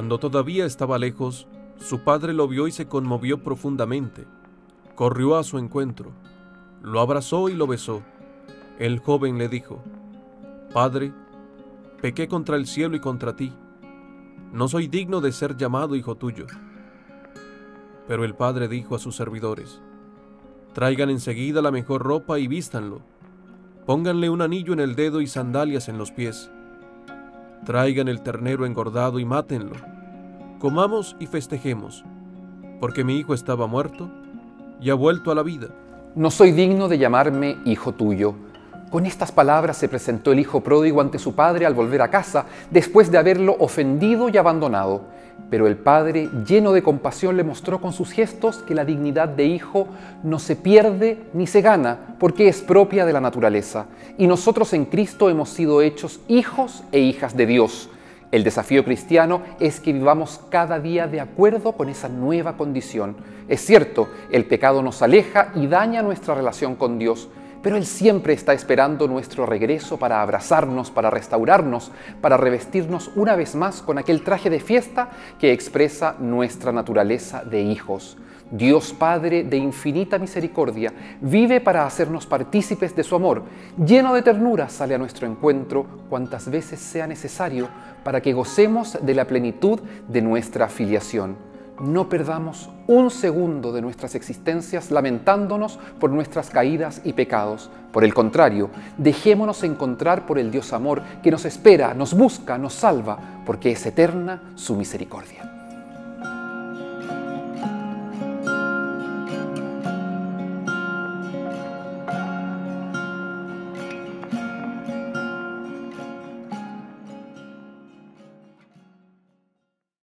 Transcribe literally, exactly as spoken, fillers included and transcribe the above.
Cuando todavía estaba lejos, su padre lo vio y se conmovió profundamente. Corrió a su encuentro, lo abrazó y lo besó. El joven le dijo: «Padre, pequé contra el cielo y contra ti. No soy digno de ser llamado hijo tuyo». Pero el padre dijo a sus servidores: «Traigan enseguida la mejor ropa y vístanlo. Pónganle un anillo en el dedo y sandalias en los pies. Traigan el ternero engordado y mátenlo. Comamos y festejemos, porque mi hijo estaba muerto y ha vuelto a la vida». No soy digno de llamarme hijo tuyo. Con estas palabras se presentó el hijo pródigo ante su padre al volver a casa, después de haberlo ofendido y abandonado. Pero el padre, lleno de compasión, le mostró con sus gestos que la dignidad de hijo no se pierde ni se gana, porque es propia de la naturaleza. Y nosotros en Cristo hemos sido hechos hijos e hijas de Dios. El desafío cristiano es que vivamos cada día de acuerdo con esa nueva condición. Es cierto, el pecado nos aleja y daña nuestra relación con Dios, pero Él siempre está esperando nuestro regreso para abrazarnos, para restaurarnos, para revestirnos una vez más con aquel traje de fiesta que expresa nuestra naturaleza de hijos. Dios Padre de infinita misericordia vive para hacernos partícipes de su amor. Lleno de ternura sale a nuestro encuentro cuantas veces sea necesario para que gocemos de la plenitud de nuestra filiación. No perdamos un segundo de nuestras existencias lamentándonos por nuestras caídas y pecados. Por el contrario, dejémonos encontrar por el Dios amor que nos espera, nos busca, nos salva, porque es eterna su misericordia.